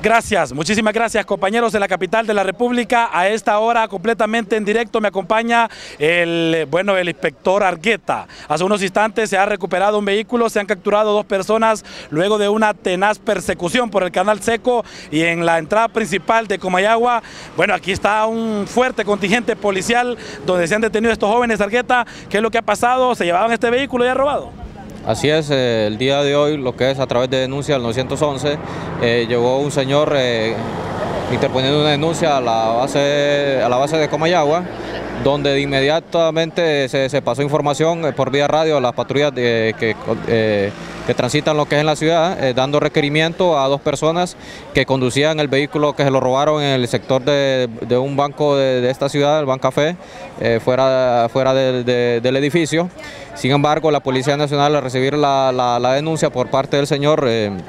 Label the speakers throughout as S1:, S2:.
S1: Gracias, muchísimas gracias compañeros de la capital de la República. A esta hora completamente en directo me acompaña el inspector Argueta. Hace unos instantes se ha recuperado un vehículo, se han capturado 2 personas luego de una tenaz persecución por el Canal Seco y en la entrada principal de Comayagua. Bueno, aquí está un fuerte contingente policial donde se han detenido estos jóvenes. Argueta, ¿qué es lo que ha pasado? ¿Se llevaban este vehículo ya robado?
S2: Así es, el día de hoy, lo que es a través de denuncia al 911, llegó un señor interponiendo una denuncia a la base de Comayagua, donde de inmediatamente se pasó información por vía radio a las patrullas que transitan lo que es en la ciudad, dando requerimiento a 2 personas que conducían el vehículo que se lo robaron en el sector de un banco de esta ciudad, el Bancafé, fuera del edificio. Sin embargo, la Policía Nacional, al recibir la denuncia por parte del señor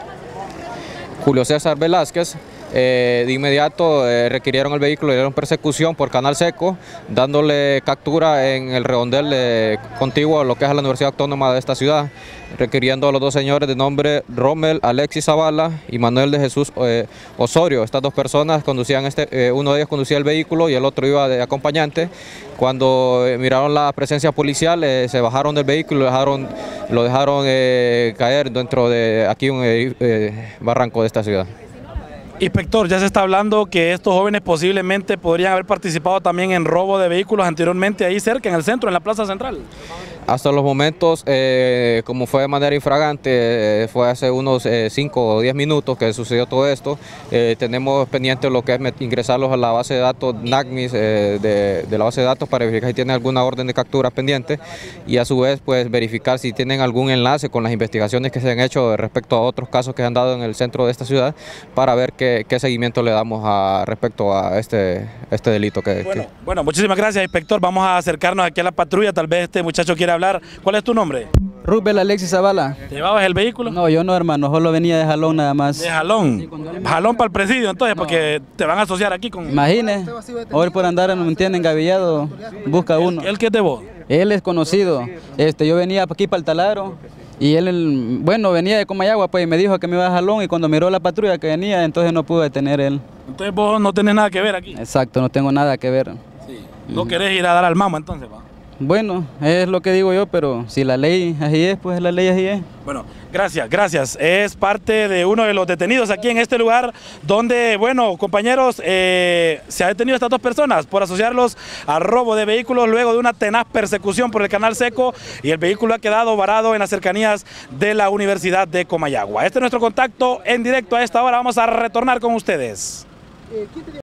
S2: Julio César Velázquez, de inmediato requirieron el vehículo, le dieron persecución por Canal Seco, dándole captura en el redondel contiguo a lo que es la Universidad Autónoma de esta ciudad, requiriendo a los 2 señores de nombre Rommel Alexis Zavala y Manuel de Jesús Osorio. Estas 2 personas conducían uno de ellos conducía el vehículo y el otro iba de acompañante. Cuando miraron la presencia policial, se bajaron del vehículo y lo dejaron caer dentro de aquí un barranco de esta ciudad.
S1: Inspector, ya se está hablando que estos jóvenes posiblemente podrían haber participado también en robo de vehículos anteriormente ahí cerca, en el centro, en la Plaza Central.
S2: Hasta los momentos, como fue de manera infragante, fue hace unos 5 o 10 minutos que sucedió todo esto. Tenemos pendiente lo que es ingresarlos a la base de datos NACMIS de la base de datos para verificar si tienen alguna orden de captura pendiente y a su vez pues verificar si tienen algún enlace con las investigaciones que se han hecho respecto a otros casos que se han dado en el centro de esta ciudad para ver qué seguimiento le damos respecto a este delito.
S1: Bueno, muchísimas gracias, inspector. Vamos a acercarnos aquí a la patrulla, tal vez este muchacho quiera hablar. ¿Cuál es tu nombre?
S3: Rubel Alexis Zavala.
S1: ¿Te llevabas el vehículo?
S3: No, yo no, hermano, solo venía de jalón nada más.
S1: ¿De jalón? Sí, jalón para el presidio, entonces, no. Porque te van a asociar aquí con...
S3: Imagine, hoy por andar, no me entienden, engavillado, busca uno.
S1: ¿Él qué es de vos?
S3: Él es conocido. Yo venía aquí para el taladro y él, venía de Comayagua, pues, y me dijo que me iba a jalón y cuando miró la patrulla que venía, entonces no pude detener él.
S1: Entonces vos no tenés nada que ver aquí.
S3: Exacto, no tengo nada que ver.
S1: Sí. ¿No querés ir a dar al mamo entonces, va?
S3: Bueno, es lo que digo yo, pero si la ley así es, pues la ley así es.
S1: Bueno, gracias. Es parte de uno de los detenidos aquí en este lugar donde, compañeros, se ha detenido a estas 2 personas por asociarlos a robo de vehículos luego de una tenaz persecución por el Canal Seco y el vehículo ha quedado varado en las cercanías de la Universidad de Comayagua. Este es nuestro contacto en directo a esta hora. Vamos a retornar con ustedes.